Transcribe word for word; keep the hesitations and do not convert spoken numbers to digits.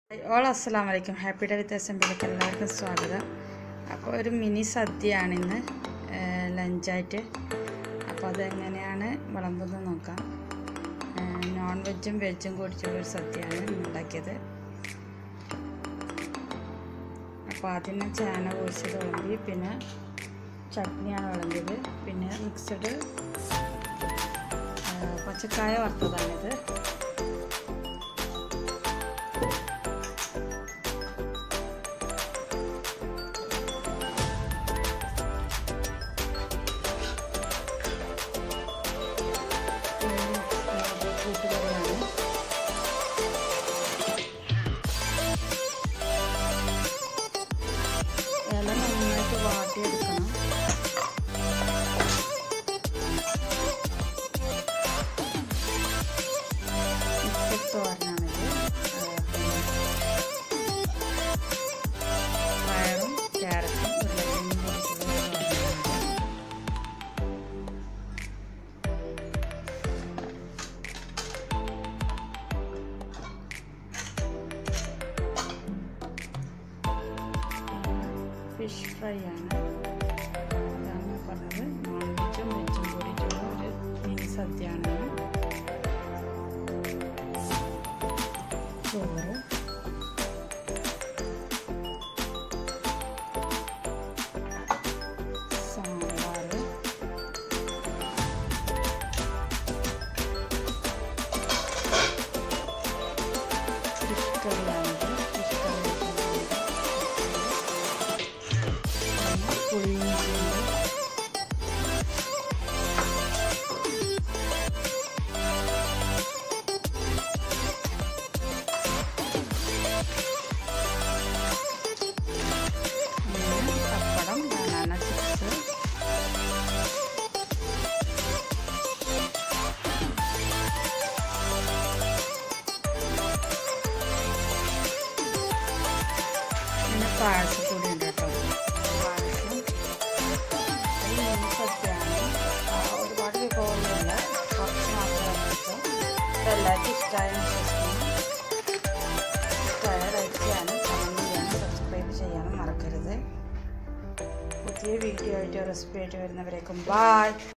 All അസ്സലാമു അലൈക്കും. Happy day with എസ്എംബിയിലേക്ക് എല്ലാവർക്കും സ്വാഗതം. അപ്പോൾ ഒരു മിനി സദ്യയാണ് ഇന്ന് ലഞ്ചായിട്ട്. അപ്പോൾ അതെങ്ങനെയാണ് വിളമ്പുന്നത് നോക്കാം. നോൺ വെജും വെജും കൂടിച്ചുള്ളൊരു സദ്യയാണ് ഉണ്ടാക്കിയത്. അപ്പോൾ ആദ്യം ചേന പൊരിച്ചത് വിളമ്പി, പിന്നെ ചട്നിയാണ് വിളമ്പിയത്, പിന്നെ മിക്സഡ് പച്ചക്കായ വറുത്തതാണിത്. കൂട്ടുകറിയാണ്. ഇല നന്നായിട്ട് വാട്ടിയെടുക്കണം. മിക്സഡ് തോരനാണിത്. പയറും ക്യാരറ്റും ഉരുളക്കിഴങ്ങും കൂടിയിട്ടുള്ള ഫിഷ് ഫ്രൈ ആണ്. അതാണ് പറഞ്ഞത്, നോൺ വെജും വെജും കൂടിയിട്ടുള്ള ഒരു മിനി സദ്യയാണ്. ചോറ്, സാമ്പാർ, ഫിഷ് കറിയാണിത്. ഫിഷ് കറി പുളിയിഞ്ചി, പപ്പടം, ബനാന ചിപ്സ്, പിന്നെ പായസപ്പൊടി ഉണ്ട് കേട്ടോ. പായസം ഒരു മിനി സദ്യയാണ്. ഒരുപാട് വിഭവമൊന്നുമില്ല, കുറച്ച് മാത്രമാണ് വെച്ചാൽ. എല്ലാവർക്കും ഇഷ്ടമായ വിശ്വസിക്കുന്നു. ഇഷ്ടമായ ലൈക്ക് ചെയ്യാനും കമൻറ്റ് ചെയ്യാനും സബ്സ്ക്രൈബ് ചെയ്യാനും മറക്കരുത്. പുതിയ വീഡിയോ ആയിട്ട് റെസിപ്പി ആയിട്ട് വരുന്നവരേക്കും ബായ്.